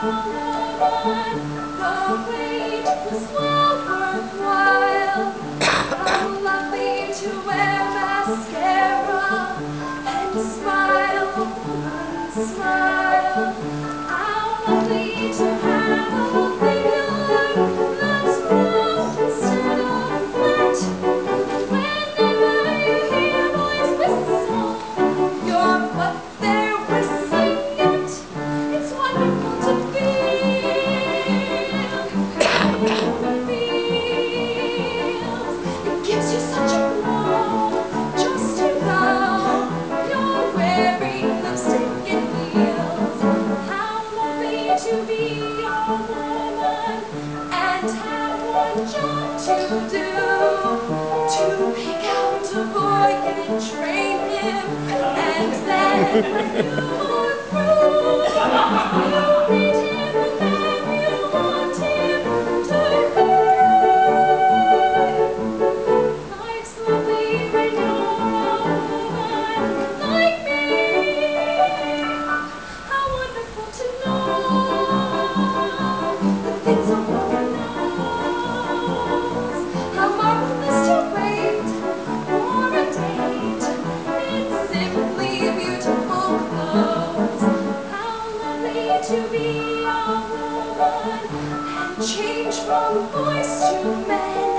The wait was well worthwhile. How lovely to wear mascara and smile, a woman's smile. How lovely to have a figure that's round instead of flat. Whenever you hear boys whistle, you're what they're whistling at. It's wonderful to feel how a woman feels. It gives you such a glow just to know you're wearing lipstick and heels. How lovely to be a woman and have one job to do, to pick out a boy and train him, and then when you are through, you meet him and then you want him to cry. Life's lovely when you're a woman like me. How wonderful to know the things a woman knows. How marvelous to wait for a date in simply beautiful clothes. How lovely to be a woman and change from boys to men.